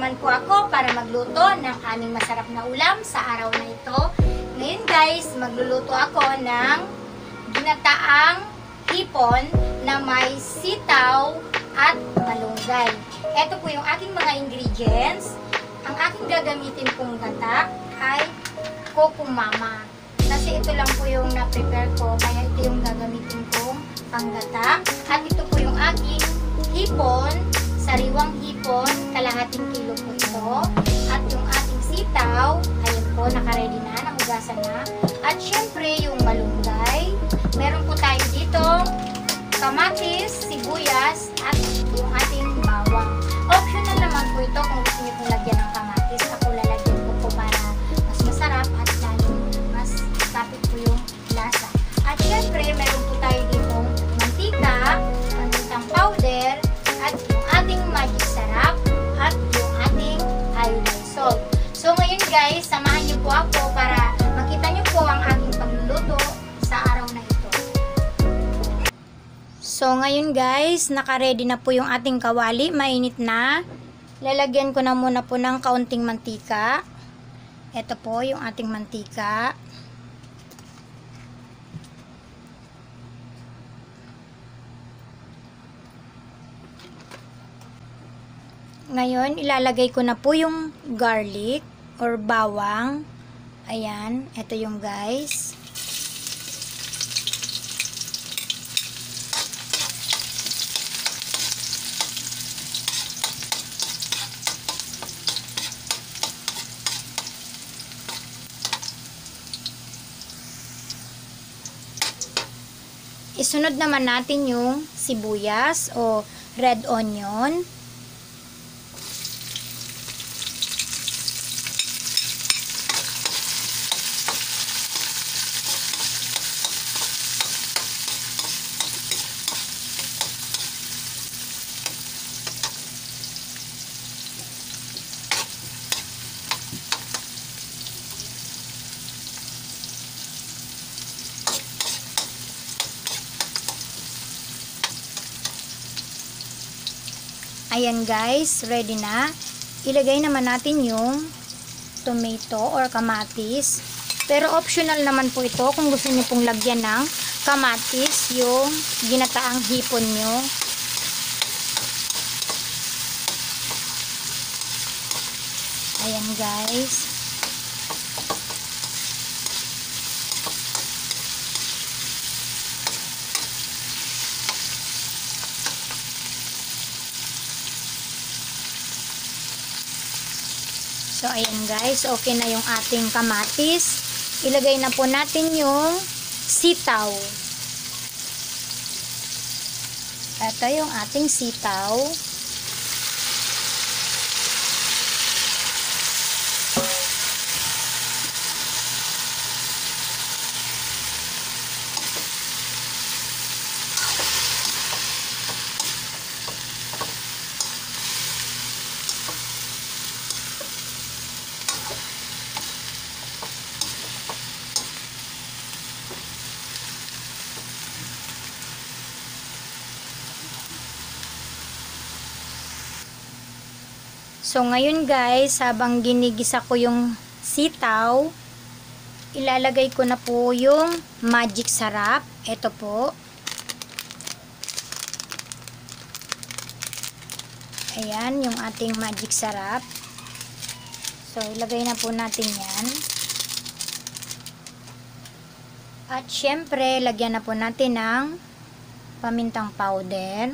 naman po ako para magluto ng aming masarap na ulam sa araw na ito. Ngayon guys, magluluto ako ng ginataang hipon na may sitaw at malunggay. Ito po yung aking mga ingredients. Ang aking gagamitin pong gata ay Kokumama. Kasi ito lang po yung na-prepare ko, kaya ito yung gagamitin kong panggata. At ito po yung aking hipon, sariwang hipon, kalahating kilo po ito. At yung ating sitaw, ayun po, nakaready na, nahugasan na. At syempre, yung malunggay. Meron po tayo dito kamatis, sibuyas, at yung ating bawang. Optional naman po ito kung gusto niyo pong lagyan ng kamatis. Ako lalagyan ko po para mas masarap at lalong mas tapit po yung lasa. At syempre, meron po tayo dito mantika, mantitang powder, at yung ating magic sarap, at yung ating iodine salt. So ngayon guys, samahan niyo po ako para makita niyo po ang aking pagluluto sa araw na ito. So ngayon guys, naka-ready na po yung ating kawali, mainit na. Lalagyan ko na muna po ng kaunting mantika. Ito po yung ating mantika. Ngayon, ilalagay ko na po yung garlic or bawang. Ayan, ito yung guys. Isunod naman natin yung sibuyas o red onion. Ayan guys, ready na. Ilagay naman natin yung tomato or kamatis. Pero optional naman po ito kung gusto niyo pong lagyan ng kamatis yung ginataang hipon nyo. Ayan guys. So, ayan guys, okay na yung ating kamatis. Ilagay na po natin yung sitaw. Ito yung ating sitaw. So, ngayon guys, habang ginigisa ko yung sitaw, ilalagay ko na po yung magic sarap. Ito po. Ayan, yung ating magic sarap. So, ilagay na po natin yan. At syempre, lagyan na po natin ng pamintang powder.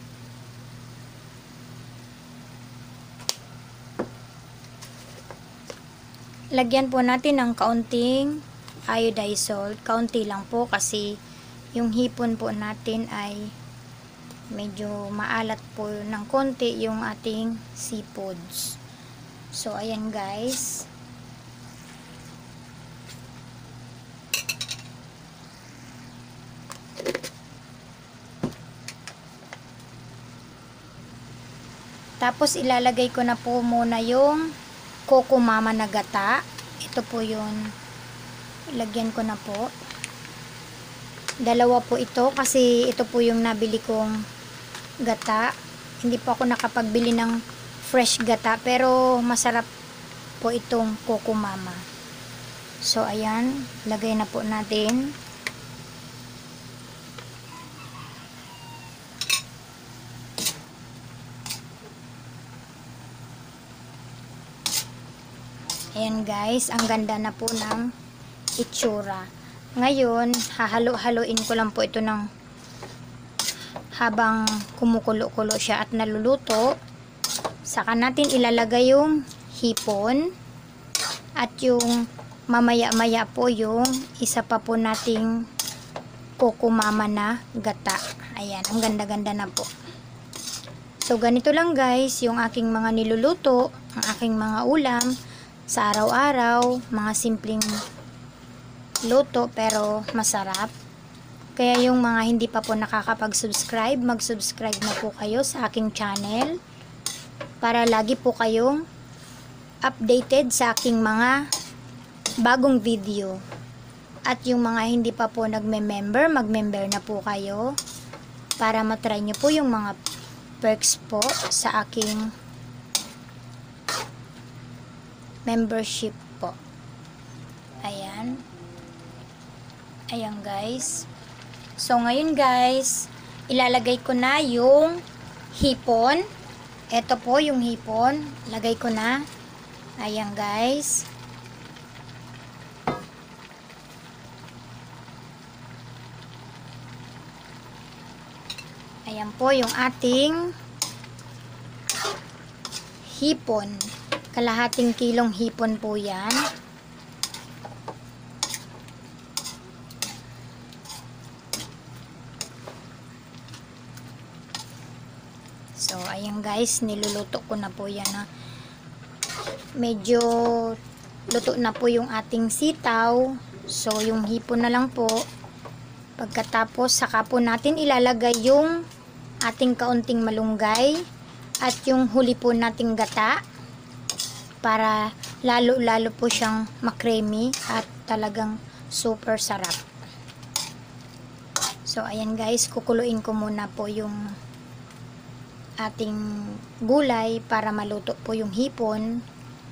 Lagyan po natin ng kaunting iodine salt. Kaunti lang po kasi yung hipon po natin ay medyo maalat po ng konti yung ating seafoods. So, ayan guys. Tapos, ilalagay ko na po muna yung Kokumama na gata. Ito po yun. Ilagyan ko na po. Dalawa po ito kasi ito po yung nabili kong gata. Hindi po ako nakapagbili ng fresh gata, pero masarap po itong Coco Mama. So ayan, lagay na po natin. Ayan guys, ang ganda na po ng itsura. Ngayon, hahalo-haloin ko lang po ito ng habang kumukulo-kulo siya at naluluto. Saka natin ilalagay yung hipon at yung mamaya-maya po yung isa pa po nating Coco Mama na gata. Ayan, ang ganda-ganda na po. So ganito lang guys yung aking mga niluluto, ang aking mga ulam sa araw-araw, mga simpleng luto pero masarap. Kaya yung mga hindi pa po nakakapag-subscribe, mag-subscribe na po kayo sa aking channel para lagi po kayong updated sa aking mga bagong video. At yung mga hindi pa po nagme-member, mag-member na po kayo para matry nyo po yung mga perks po sa aking membership po. Ayan. Ayan guys. So ngayon guys, ilalagay ko na yung hipon. Ito po yung hipon. Lagay ko na. Ayan guys. Ayan po yung ating hipon. Kalahating kilong hipon po yan. So, ayan guys, niluluto ko na po yan. Ha? Medyo luto na po yung ating sitaw. So, yung hipon na lang po. Pagkatapos, saka po natin ilalagay yung ating kaunting malunggay at yung huli po nating gata para lalo-lalo po siyang makremy at talagang super sarap. So, ayan guys, kukuluin ko muna po yung ating gulay para maluto po yung hipon.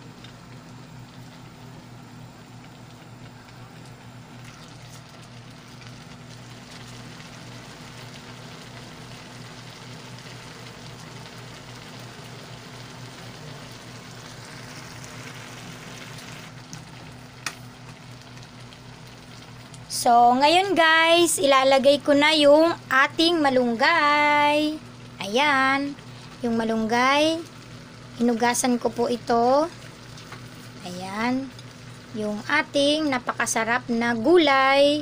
So, ngayon guys, ilalagay ko na yung ating malunggay. Ayan, yung malunggay. Hinugasan ko po ito. Ayan, yung ating napakasarap na gulay.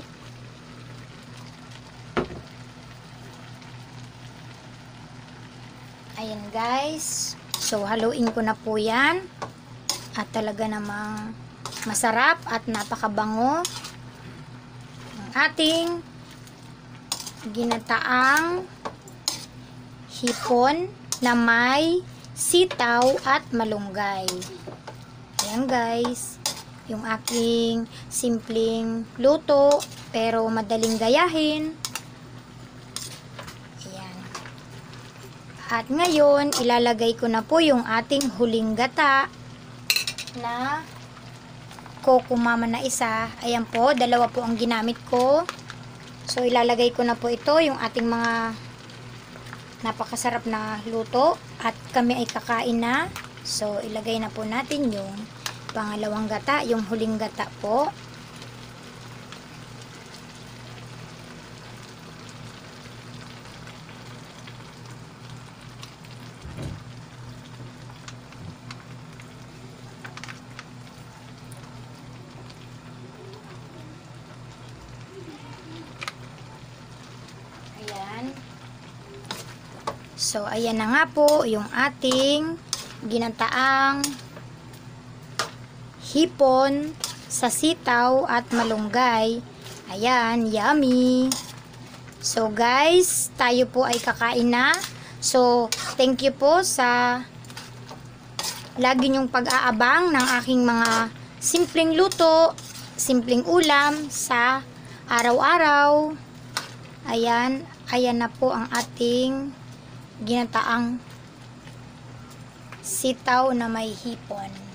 Ayan guys. So, haluin ko na po yan. At talaga namang masarap at napakabango. Ating ginataang hipon na may sitaw at malunggay. Ayan guys, yung aking simpleng luto pero madaling gayahin. Ayan. At ngayon, ilalagay ko na po yung ating huling gata na Coco Mama na isa. Ayan po, dalawa po ang ginamit ko. So, ilalagay ko na po ito, yung ating mga napakasarap na luto. At kami ay kakain na. So, ilagay na po natin yung pangalawang gata, yung huling gata po. So, ayan na nga po yung ating ginataang hipon sa sitaw at malunggay. Ayan, yummy! So, guys, tayo po ay kakain na. So, thank you po sa lagi niyong pag-aabang ng aking mga simpleng luto, simpleng ulam sa araw-araw. Ayan, ayan na po ang ating ginataang sitaw na may hipon.